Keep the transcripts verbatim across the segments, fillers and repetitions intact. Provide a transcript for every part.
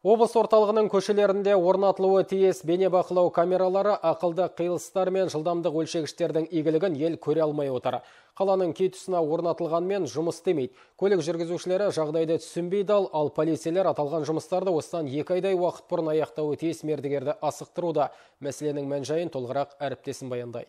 Облыс орталығының көшелерінде орнатылуы тиіс бейнебақылау камералары ақылды қиылыстар мен жылдамдық өлшегіштердің игілігін ел көре алмай отыр. Қаланың кей тұсына орнатылғанмен жұмыс істемейді. Көлік жүргізушілері жағдайды түсінбей дал, ал полицейлер аталған жұмыстарды осыдан екі айдай уақыт бұрын аяқтауы тиіс мердігерді асықтыруда. Мәселенің мән-жайын толығырақ әріптесім баяндайды.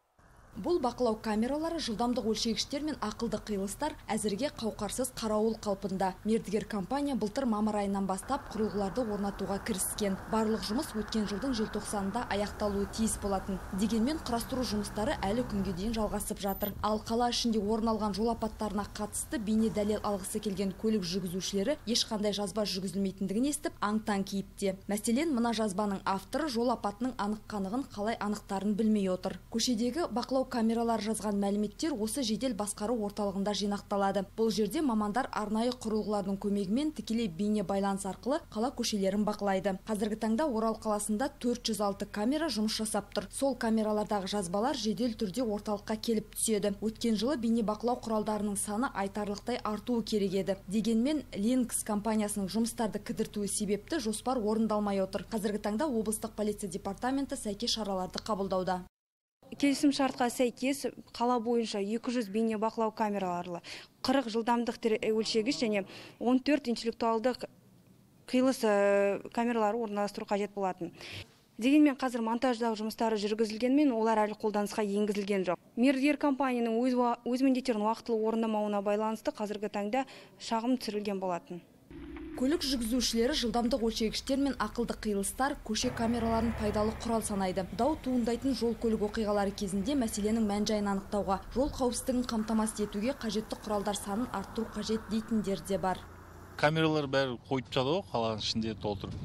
Бұл бақылау камералары жылдамдық өлшегіштер мен ақылды қиылыстар әзірге қауқарсыз қарауыл қалпында. Мердігер компания былтыр мамыр айынан бастап құрылғыларды орнатуға кіріскен. Барлық жұмыс өткен жылдың желтоқсанында аяқталуы тиіс болатын. Дегенмен құрастыру жұмыстары әлі күнге дейін жалғасып жатыр. Ал қала ішінде орын алған жол апаттарына қатысты бейне дәлел алғысы келген көлік жүргізушілері ешқандай жазба жүргізілмейтіндігін естіп аң-таң кейіпте. Мәселен, мына жазбаның авторы жол апатының анық-қанығын қалай анықтарын білмей отыр. Көшедегі бақылау камералар жазған мәліметтер осы жедел басқару орталығында жинақталады. Бұл жерде мамандар арнайы құрылғылардың көмегімен тікелей бейне байланыс арқылы қала көшелерін бақылайды. Қазіргі таңда Орал қаласында төрт жүз алты камера жұмыс жасап тұр. Сол камералардағы жазбалар жедел түрде орталыққа келіп түседі. Өткен жылы бейне бақылау құралдарының саны айтарлықтай артуы керек еді. Дегенмен Ленкс компаниясының жұмыстарды кідіртуі себепті жоспар орындалмай отыр. Қазіргі таңда облыстық полиция департаменті сәйкес шараларды қабылдауда. Келісім шартқа сәйкес қала бойынша екі жүз бейне бақылау камералары, қырық жылдамдық өлшегіш және он төрт интеллектуалдық қиылыс камералары орналастыру қажет болатын. Дегенмен қазір монтаждау жұмыстары жүргізілгенмен олар әлі қолданысқа енгізілген жоқ. Мердігер компанияның өз, өз міндеттерін уақытылы орындамауына байланысты қазіргі таңда шағым түсірілген болатын. Көлік жүргізушілері жылдамдық өлшегіштер мен ақылды қиылыстар көше камераларын пайдалы құрал санайды. Дау туындайтын жол көлік оқиғалары кезінде мәселенің мән-жайын анықтауға, жол қауіпсіздігін қамтамасыз етуге қажетті құралдар санын арттыру қажет дейтіндер де бар. Камералар бәрі қойып тастады ғой, қаланың ішінде толтырып.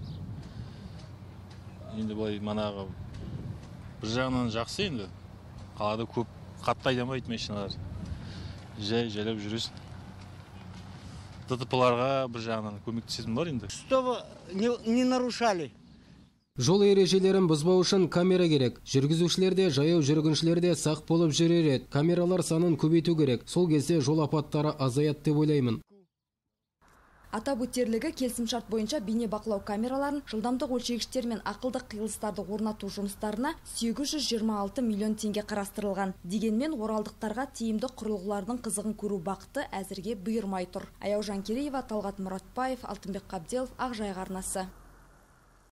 Енді былай манағы бір жағынан жақсы, енді қалада көп қатты айдамайды машиналар. Жай жайлап жүресің. ДТП-ларға бір жағынан көмектесетін бар енді. Чтобы не нарушали. Жол ережелерін бұзбау үшін камера керек. Жүргізушілер де, жаяу жүргіншілер де сақ болып жүрер еді. Камералар санын көбейту керек. Сол кезде жол апаттары азаяды деп ойлаймын. Атап өтерлігі, келісімшарт бойынша бейне бақылау камераларын жылдамдық өлшегіштер мен ақылды қиылыстарды орнату жұмыстарына сегіз жүз жиырма алты миллион теңге қарастырылған. Дегенмен оралдықтарға тиімді құрылғылардың қызығын көру бақыты әзірге бұйырмай тұр. Аяужан Кереева, Талғат Мұратбаев, Алтынбек Қабделов, Ақжайық арнасы.